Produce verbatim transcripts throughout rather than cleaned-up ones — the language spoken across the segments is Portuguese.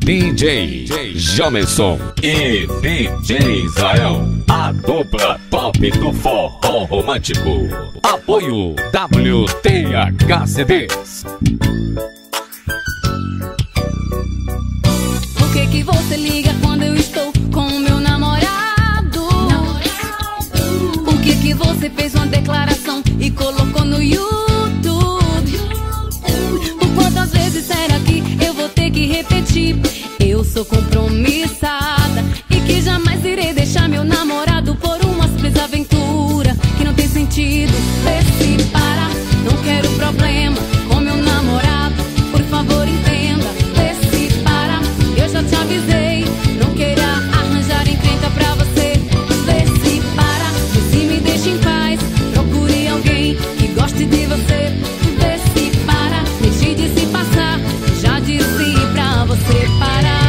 D J Jamerson e D J Israel, a dupla top do forró romântico. Apoio W T H C Ds. Por que que você liga quando eu estou com o meu namorado? namorado? Por que que você fez uma declaração e colocou no YouTube? Por quantas vezes será que eu vou ter que repetir? Eu sou compromissada e que jamais irei deixar meu namorado por uma simples aventura que não tem sentido. Vê se para, não quero problema com meu namorado, por favor entenda. Vê se para, eu já te avisei, não queira arranjar encrenca pra você. Vê se para, vê se me deixa em paz, procure alguém que goste de você. Vê se para, deixe de se passar, já disse pra você parar.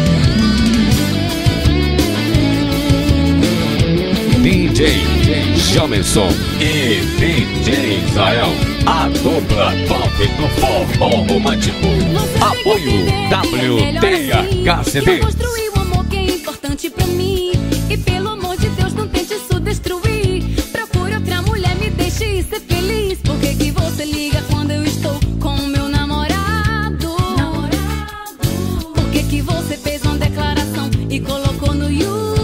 D J Jamerson e D J Israel, a dupla top do forró romântico. Apoio W T H C Ds. Eu construí um amor que é importante pra mim, e pelo amor de Deus não tente isso destruir. Procure outra mulher, me deixe ser feliz. Por que que você liga quando eu estou com o meu namorado? namorado? Por que que você fez uma declaração e colocou no YouTube?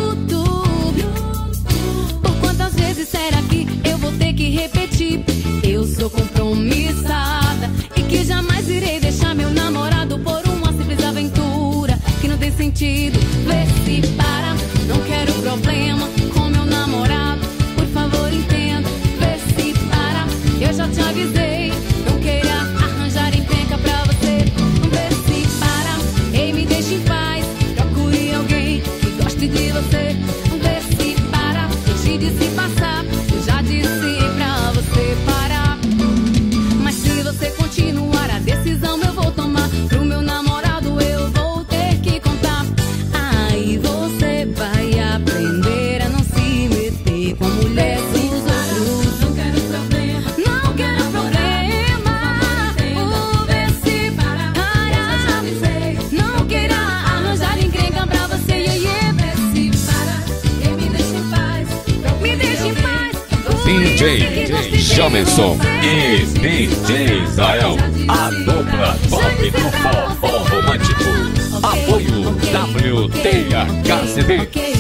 Será que eu vou ter que repetir? Eu sou compromissada e que jamais irei deixar meu namorado por uma simples aventura que não tem sentido. Vê se para, não quero problema com meu namorado, por favor entenda. Vê se para, eu já te avisei, não queira arranjar encrenca pra você. Vê se para, ei, me deixe em paz, procure alguém que goste de você. Vê se para, deixe de se passar, já disse pra você parar. Mas se você continuar, a decisão eu vou tomar. Pro meu namorado eu vou ter que contar. Aí você vai aprender a não se meter com a mulher dos outros. Não quero problema, não quero problema. Vou ver se para, não queira arranjar encrenca pra você. Yeah, yeah. Vê se para, e me deixa em paz, me deixa em paz. D J Jamerson e D J Israel, a dupla top do forró romântico. Apoio W T H C Ds.